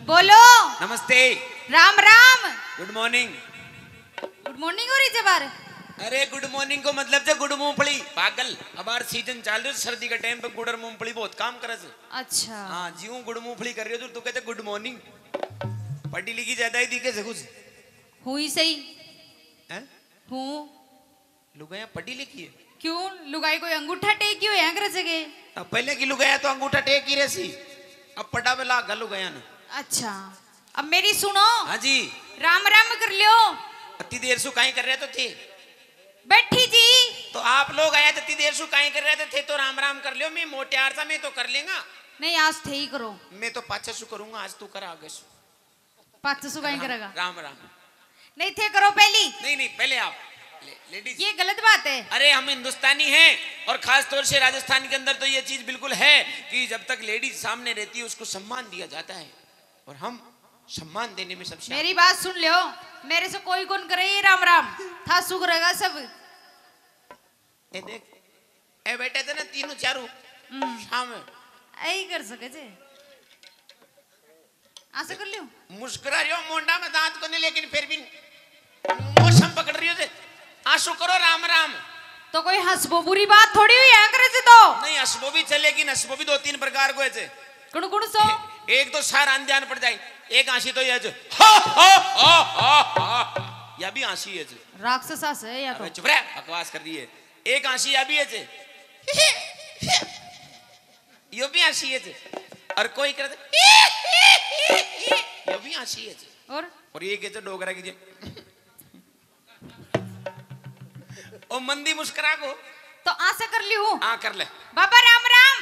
बोलो। नमस्ते। Ram Ram. Good morning. Good morning हो रही है बार। अरे गुड मॉर्निंग को मतलब से गुड मूंगफली पागल। अब आर सीजन चाल रही सर्दी के टाइम पे गुड़ मूंगफली बहुत काम करे से। अच्छा हाँ जीव गुड़ मूंगफली कर रही हो तो कहते गुड मॉर्निंग। पढ़ी लिखी ज्यादा ही दिखे से कुछ हुई सही हैं? हूँ। लुगाया पढ़ी लिखी है क्यों लुगाई कोई अंगूठा टेकी हो यहाँ कर सके। अब पहले की लुगाया तो अंगूठा टेक ही रही अब पटा में लाग गलू गया ना। अच्छा अब मेरी सुनो। हाँ जी राम राम कर लियो। इतनी देर सु काई कर रहे तो थे बैठी जी। तो आप लोग आया इतनी देर सु काई कर रहे थे तो राम राम कर लियो। मैं मोटे आरसा में तो कर लेगा। नहीं आज थे ही करो। मैं तो पाछे सु करूंगा आज तू कर आगे सु। पाँच सौ कहीं करेगा। राम राम नहीं थे करो पहली। नहीं पहले आप लेडीज। ये गलत बात है। अरे हम हिंदुस्तानी हैं और खास तौर से राजस्थान के अंदर तो ये चीज बिल्कुल है कि जब तक लेडीज सामने रहती है उसको सम्मान दिया जाता है और हम सम्मान देने में सबसे मेरी बात सुन लियो। मेरे से कोई कौन करे ये राम राम था सुख रहेगा सब। ए देख ए बैठे थे ना तीनों चारों शाम यही कर सके जे आशा कर लियो। मुस्कुरा रही हो मोंडा में दांत को नहीं लेकिन फिर भी मौसम पकड़ रही हो थे। आंसू करो राम राम। तो कोई हंसबो बुरी बात थोड़ी हुई है करे से तो। नहीं हंसबो भी चलेगी हंसबो भी दो तीन प्रकार को है। कुण कुण सो एक तो सार ध्यान पड़ जाए एक आंसी तो ये या भी आंसी है राक्षस है या तो चुप रह बकवास कर रही है। एक आंसी या भी है यो भी आंसी है और कोई कर यो भी आंसी है और ये कहते डोगरा की ओ मंदी मुस्कुरा को तो आशा कर ली हूँ। हाँ कर ले बाबा राम राम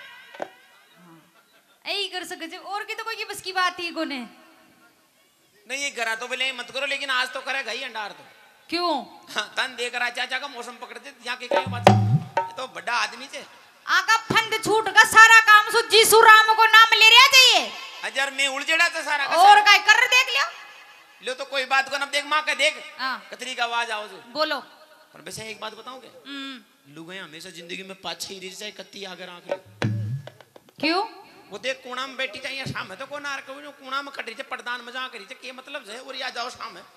यही कर सके जे और की तो कोई की बस की बात ही कोने। नहीं ये करा तो बोले मत करो लेकिन आज तो करे गई अंडार तो क्यों हाँ, तन देख रहा चाचा का मौसम पकड़ते यहाँ के कहीं बात तो बड़ा आदमी थे आका फंद छूट का सारा काम सो जीसू राम को नाम ले रहा चाहिए। अजर मैं उलझड़ा था सारा का और काय कर देख लियो लो तो कोई बात को ना देख माँ का देख कतरी का आवाज आओ बोलो। और वैसे एक बात बताऊं क्या लुगाई हमेशा जिंदगी में पाछे ही रह जाए कत्ती आगे आंख क्यों वो देख कोना में बैठी चाहिए शाम है तो कोना कोना में कट रही थे पड़दान मजा करी थे के मतलब है और या जाओ शाम है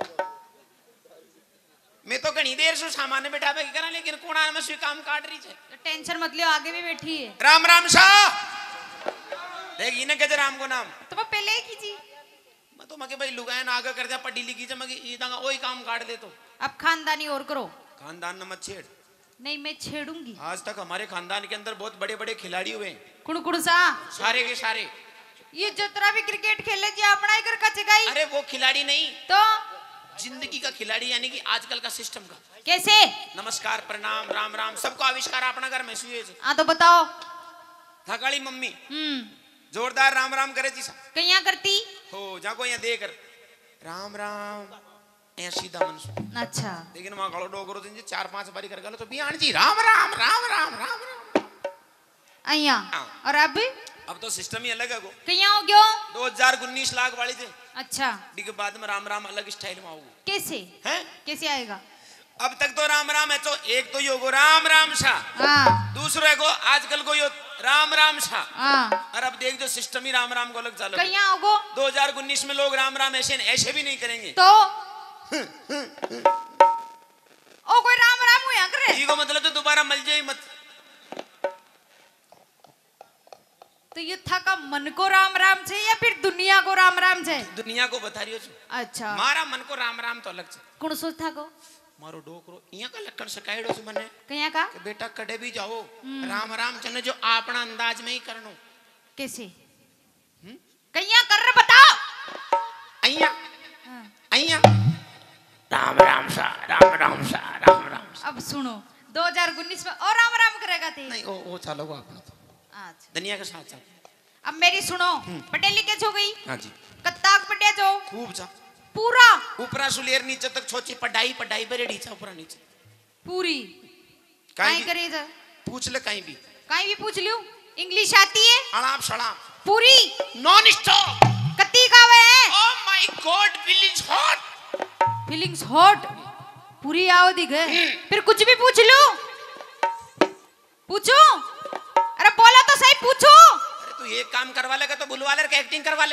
मैं तो घनी देर से सामान बैठा के करा लेकिन कोना में सुई काम काट रही है। तो टेंशन मत लियो आगे भी बैठी है। राम राम शाह देख इन्हें कहते राम को नाम तो वो पहले ही कीजिए। मैं तो मगे भाई लुगाया ना आगे कर दिया पढ़ी लिखी से मगे ये दांगा वही काम काट दे तो अब खानदानी और करो। खानदान न मत छेड़। नहीं मैं छेड़ूंगी। आज तक हमारे खानदान के अंदर बहुत बड़े बड़े खिलाड़ी हुए कुड़ सा सारे के सारे ये जितना भी क्रिकेट खेले जी अपना ही कर कचगाई। अरे वो खिलाड़ी नहीं तो जिंदगी का खिलाड़ी यानी कि आजकल का सिस्टम का। कैसे नमस्कार प्रणाम राम राम सबको आविष्कार अपना घर में सुए हाँ तो बताओ। थकाली मम्मी जोरदार राम राम करे जी कहीं करती हो जाको यहाँ देख राम राम यहाँ सीधा मन। अच्छा लेकिन वहां गलो डोगरो दिन चार पांच बारी कर गलो तो बिहान जी राम राम राम राम राम राम अया और अब तो सिस्टम ही अलग है को कहीं हो गयो 2019 लाख वाली थे। अच्छा डी के बाद में राम राम अलग स्टाइल में आओगे कैसे हैं कैसे आएगा। अब तक तो राम राम है तो एक तो योगो राम राम शाह दूसरे को आजकल को यो राम राम शाह और अब देख जो सिस्टम ही राम राम को अलग चालू कहीं आओगे 2019 में लोग राम राम ऐसे भी नहीं करेंगे तो ओ कोई राम राम हुआ करे जी को मतलब तो दोबारा मिल जाए मत। तो ये था का मन को राम राम छे या फिर दुनिया को राम राम छे। दुनिया को बता रही हो अच्छा मारा मन को राम राम तो अलग छे। कौन सोच था को मारो डोकरो यहाँ का लक्कड़ सकाइडो से मने कहीं का कि बेटा कड़े भी जाओ राम राम चने जो अपना अंदाज में ही करनो कैसे कहीं कर बताओ अइया अइया राम राम सा राम राम सा राम राम सा। अब सुनो 2019 में और राम राम करेगा थे नहीं वो चलो वो अपना तो अच्छा दुनिया के साथ साथ। अब मेरी सुनो पटेली के हो गई हाँ जी कत्ताक पटिया जो खूब जा पूरा ऊपरा सुलेर नीचे तक छोची पढ़ाई पढ़ाई पर नीचे ऊपरा नीचे पूरी काई करे जा पूछ ले कहीं भी पूछ लियो इंग्लिश आती है अड़ाप शड़ाप पूरी नॉन स्टॉप कत्ती का वे oh my god feelings hot पूरी आओ दिखे फिर कुछ भी पूछ लो पूछो अरे बोला तो सही पूछो। अरे तू एक काम करवा लेगा तो बुलवा ले एक्टिंग करवा ले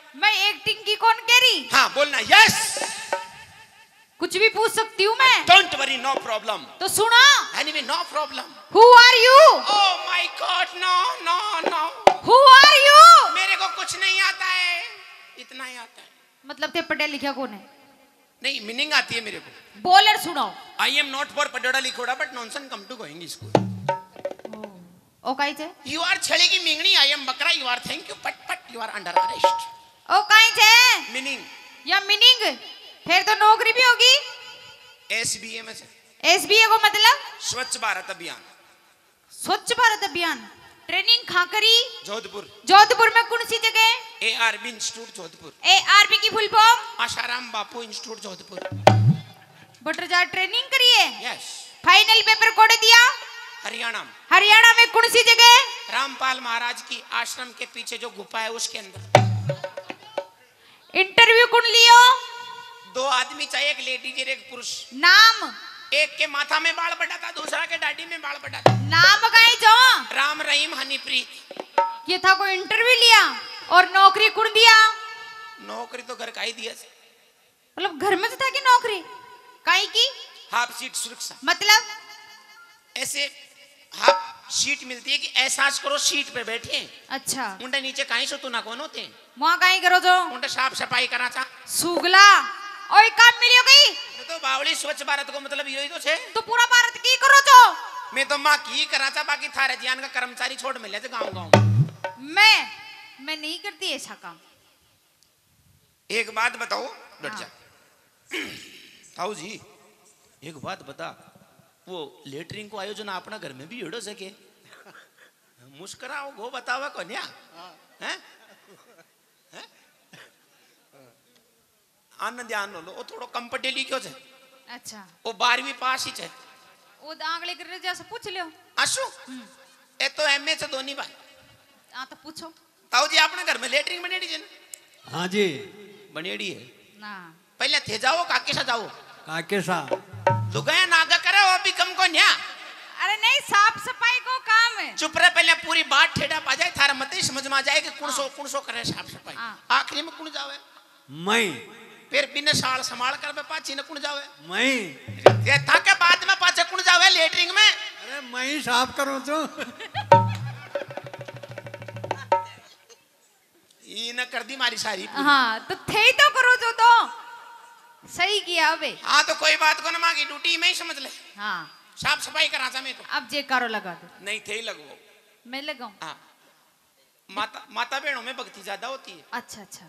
मैं एक्टिंग की कौन कह रही? हाँ बोलना यस। कुछ भी पूछ सकती हूँ मैं। Don't worry, no problem. तो सुनो। Anyway no problem. Who are you? Oh my god, no no no. Who are you? मेरे को कुछ नहीं आता है, इतना ही आता है। मतलब ते पढ़ा लिखा कौन है? नहीं, मीनिंग आती है मेरे को। बोलर सुनाओ। आई एम नॉट फॉर पढ़ा लिखोड़ा but nonsense come to going school. ओ काई छे? यू आर छड़ी की मिंगनी, आई एम बकरा, you are thank you but you are under arrest. ओ काई छे? मीनिंग या मीनिंग? फिर तो नौकरी भी होगी। एसबीए में से। एसबीए को मतलब? स्वच्छ भारत अभियान। स्वच्छ भारत अभियान ट्रेनिंग कहाँ करी? जोधपुर। जोधपुर में कौन सी जगह? ARB institute Jodhpur. एआरबी की full form? Asharam Bapu institute Jodhpur. बटरजार ट्रेनिंग करी है। यस। फाइनल पेपर कोड दिया? हरियाणा। हरियाणा में कौन सी जगह? रामपाल महाराज की आश्रम के पीछे जो गुफा है उसके अंदर। इंटरव्यू कौन लियो? 2 आदमी चाहिए, एक लेडीज और एक पुरुष। नाम? एक के माथा में बाल बटा था, दूसरा के दाढ़ी में बाल बटा था। नाम गाय जो? राम रहीम हनीप्रीत। ये था कोई इंटरव्यू लिया और नौकरी कौन दिया? नौकरी तो घर का ही दिया। मतलब घर में तो था कि नौकरी काई की? हाफ सीट सुरक्षा। मतलब ऐसे हाफ सीट मिलती है कि एहसास करो सीट पे बैठे। अच्छा। उनके नीचे कहीं सो तू ना कौन होते हैं। वहाँ काई करो जो? उनके साफ सफाई करा था। सुगला और काम मिलियो गई तो बावली स्वच्छ भारत को मतलब यही तो छे। तो पूरा भारत की करो जो? मैं तो माँ की करा था, बाकी थारे जियान का कर्मचारी छोड़ मिले थे गाँव गाँव। मैं नहीं करती ऐसा काम। एक बात बताओ, डट हाँ। जा ताऊ जी, एक बात बता, वो लेटरिंग को आयोजन अपना घर में भी हो सके? मुस्कुराओ वो बतावा कौन या हैं? आनंद ध्यान लो, वो थोड़ो कम पढ़े लिखो छे। अच्छा। वो 12वीं पास ही छे। वो आंगले कर जैसे पूछ लियो। आशु ए तो एमए से दोनी भाई। हाँ तो पूछो। ताऊ जी अपने घर में लेटरिंग बनेड़ी है ना? हाँ जी बनेड़ी है ना पहले थे जाओ काके सा जाओ काके सा तो गया नागा करे वो भी कम को न्या। अरे नहीं, साफ सफाई को काम है। चुप रहे, पहले पूरी बात ठेडा पा जाए, थारा मत ही समझ में आ जाए कि कौन सो करे साफ सफाई। आखिरी में कौन जावे? मैं फिर बिना साल संभाल कर बे पाछी न कौन जावे? मैं ये था के बाद में पाछे कौन जावे लेटरिंग में? अरे मैं ही साफ करूं तो ये न कर दी मारी सारी। हाँ तो थे ही तो करो जो तो सही किया बे। हाँ तो कोई बात को न मांगी, ड्यूटी में ही समझ ले। हाँ साफ सफाई करा था मैं तो। अब जे कारो लगा दो। नहीं थे ही लगवाओ। मैं लगाऊं? हाँ माता बहनों में भक्ति ज्यादा होती है। अच्छा अच्छा,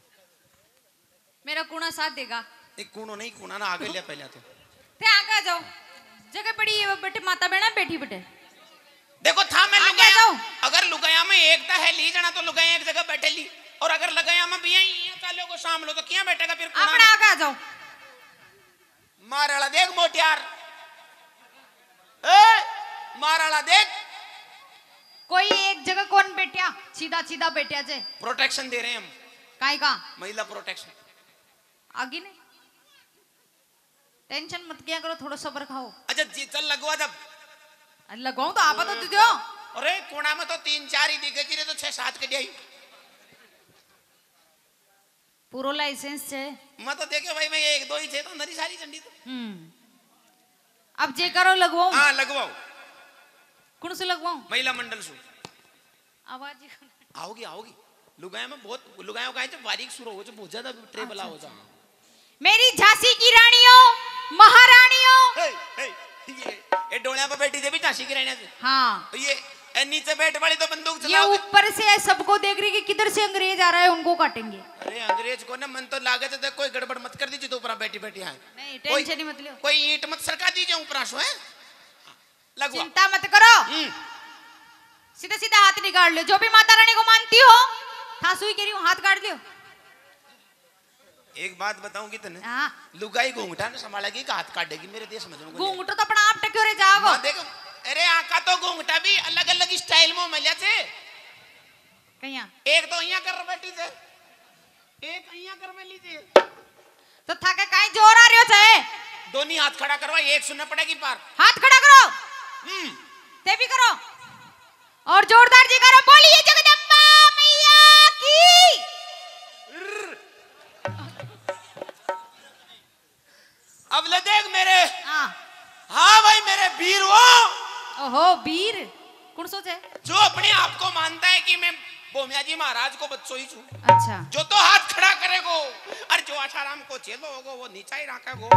मेरा कूना साथ देगा। एक कूनो नहीं, कूना ना आगे ले पहले तो। ते आगे आ जाओ, जगह पड़ी है बेटे, माता बहना बैठी बेटे। देखो था मैं आगे लुगाया, जाओ। अगर लुगाया में एकता है ली जाना तो लुगाया एक जगह बैठे ली, और अगर लगाया में भी यहीं चालो को शाम लो तो क्या बैठेगा फिर? अपने आगे आ जाओ। माराला देख मोटियार, ए माराला देख। कोई एक जगह कौन बैठा? सीधा सीधा बैठा जे। प्रोटेक्शन दे रहे हैं हम। काई का? महिला प्रोटेक्शन। आगे नहीं, टेंशन मत किया करो, थोड़ा सब्र खाओ। अच्छा जी चल लगवा जब लगाऊं तो आप तो दो। अरे कोना में तो 3-4 ही दिखे जी, तो 6-7 के दिया पूरा लाइसेंस है। मैं तो देखे भाई मैं 1-2 ही थे तो नरी सारी झंडी तो। अब जे करो लगवाऊं। हाँ लगवाओ। कौन से लगवाऊं? महिला मंडल सु आवाज ही आओगी आओगी। लुगाया में बहुत लुगायों का है जो बारीक सुर हो, जो बहुत ज्यादा ट्रेबल हो जा। मेरी झांसी की रानियों, महारानियों। ये डोलिया पे बैठी थे भी झांसी की रानी से। हाँ ये नीचे बैठ वाली तो बंदूक ये चलाओ। ऊपर से सबको देख रही कि किधर से अंग्रेज आ रहा है, उनको काटेंगे। अरे अंग्रेज को ना मन तो लागे तो कोई गड़बड़ मत कर दीजिए तो ऊपर बैठी बैठी है। नहीं टेंशन ही मत लो, कोई ईंट मत सरका दीजिए ऊपर सो है। लगवा। चिंता मत करो, सीधा सीधा हाथ निकाल लो। जो भी माता रानी को मानती हो, था सुई कह रही हूँ, हाथ काट लियो। एक बात बताऊंगी तने, हाँ लुगाई घूंघटा ने संभालेगी कि हाथ काटेगी मेरे देश समझ में। घूंघटो तो अपना आप टक्योरे जाओ। देखो अरे आका तो घूंघटा भी अलग अलग स्टाइल में मिला थे। कहिया एक तो यहाँ कर बैठी थे, एक यहाँ कर में ली थी। तो था के काई जोर आ रही हो चाहे? दोनों हाथ खड़ा करवा, एक सुनना पड़ेगी पार। हाथ खड़ा करो, ते भी करो और जोरदार जी करो। बोलिए जगदम्बा मैया की। अब ले देख मेरे। हाँ हाँ भाई मेरे वीर वो ओहो वीर कौन सोचे जो अपने आप को मानता है कि मैं भोमिया जी महाराज को बच्चों ही छू। अच्छा जो तो हाथ खड़ा करेगो और जो आसाराम को चेलो होगो वो नीचा ही रखेगो।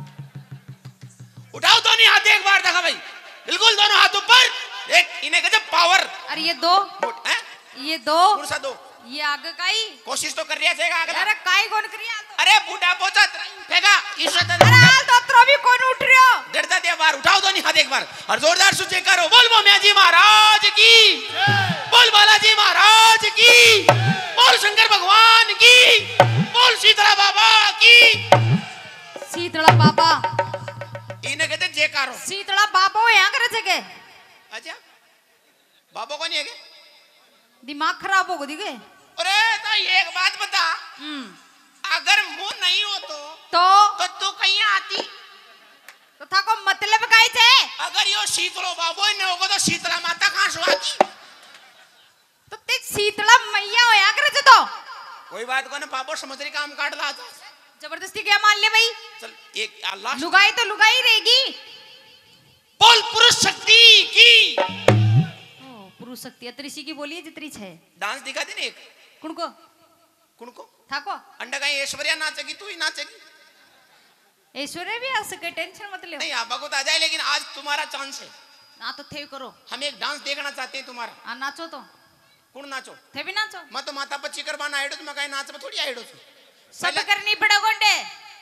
उठाओ दोनों हाथ एक बार देखा भाई, बिल्कुल दोनों हाथ ऊपर। एक इन्हें गजब पावर। अरे ये दो ये दो कौन सा दो? ये आगे काई कोशिश तो कर रिया छेगा अगला। अरे काई कौन करिया तो अरे बूढ़ा पोचा फेंका इज्जत अरे हाल तो त्रो भी कौन उठ रहे हो डरता दे बार। उठाओ दोनों हाथ एक बार और जोरदार से चेक करो। बोल भोमिया जी महाराज की, बोल बालाजी महाराज की, बोल शंकर भगवान की, बोल शीतला बाबा की। शीतला बाबा इन्हें कहते जयकारो। शीतला बाबा यहाँ करे थे के अच्छा बाबा को नहीं है क्या? दिमाग खराब हो दिखे अरे तो एक बात बता, अगर मुंह नहीं हो तो तू कहीं आती? तो था को मतलब काई थे अगर यो शीतलो बाबो ही नहीं होगा तो शीतला माता कहाँ से आती? तो ते शीतला मैया हो यहाँ करे थे तो कोई बात को ना बाबो समुद्री काम काट ला था। जबरदस्ती क्या मान ले भाई चल एक अल्लाह लुगाई तो लुगाई रहेगी। बोल पुरुष शक्ति की। पुरुष शक्ति अतरीसी की बोलिए जितरी है डांस दिखा दे ना एक। कुणको कुणको थाको अंडा कहीं ऐश्वर्या नाचेगी तू ही नाचेगी। ऐश्वर्या भी आ सके टेंशन मत लो नहीं आबा को तो आ जाए लेकिन आज तुम्हारा चांस है। ना तो थे करो हम एक डांस देखना चाहते हैं तुम्हारा। आ नाचो तो कौन नाचो? थे भी नाचो मैं तो माता पच्ची करवाना आइडो तो मैं कहीं नाच में थोड़ी आइडो छू। सब करनी पड़े गोंडे।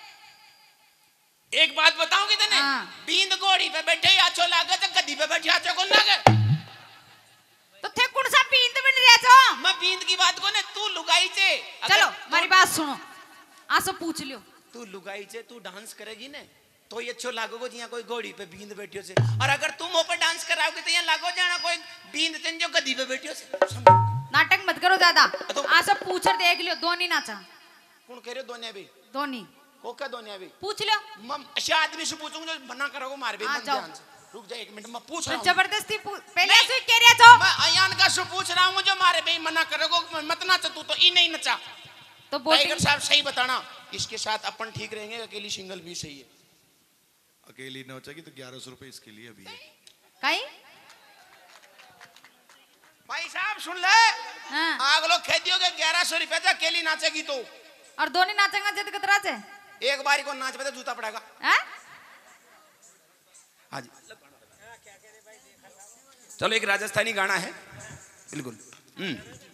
एक बात बताऊंगी तने हाँ। बींद घोड़ी पे बैठे ही आछो लागे तो गद्दी पे बैठे आछो कौन लागे? तो थे कौन सा बींद बन रहे छो मैं बींद की बात को ने तू लुगाई छे। चलो मेरी बात सुनो आसो पूछ लियो तू लुगाई छे तू डांस करेगी ने तो ये अच्छो लागोगो जिया कोई घोड़ी पे बींद बैठियो छे। और अगर तुम ऊपर डांस कराओगे तो ये लागो जाना कोई बींद चन जो गद्दी पे बैठियो छे। नाटक मत करो ज्यादा तो आसो पूछ देख लियो दोनी नाचा कौन कह रहे हो दोनिया भी? दोनी वो क्या दोनिया भी? पूछ लियो मैं ऐसे आदमी से पूछूंगा जो मना करोगे मार भी हाँ, मन जाओ। ध्यान से। रुक जा एक मिनट मैं पूछ तो रहा हूँ। जबरदस्ती पहले नहीं। से कह रहा छो मैं अयान का से पूछ रहा हूँ जो मारे भाई मना करोगे मत नाच तू तो ई नहीं नचा। तो बोल टाइगर साहब सही बताना इसके साथ अपन ठीक रहेंगे अकेली सिंगल भी सही है? अकेली नौचेगी तो 1100 रुपए इसके लिए अभी है। कहीं भाई साहब सुन ले हाँ। आग लोग कह दियोगे 1100 रुपए से अकेली नाचेगी तो और दोनी नाचेंगे जिद कतरा से एक बारी को नाच पे तो जूता पड़ेगा। हैं हाँ जी चलो एक राजस्थानी गाना है बिल्कुल।